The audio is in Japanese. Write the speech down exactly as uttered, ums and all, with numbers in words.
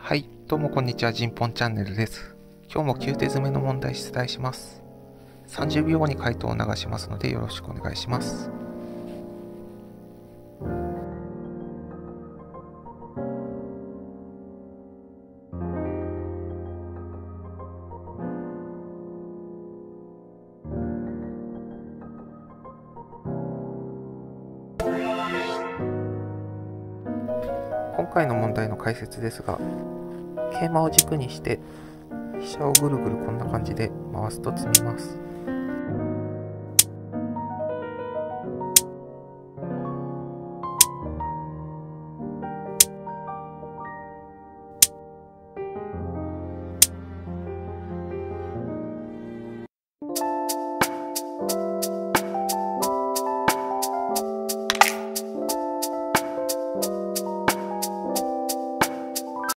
はい、どうもこんにちは、ジンポンチャンネルです。今日もきゅう手詰めの問題出題します。さんじゅうびょうごに回答を流しますのでよろしくお願いします。今回の問題の解説ですが、桂馬を軸にして飛車をぐるぐるこんな感じで回すと詰みます。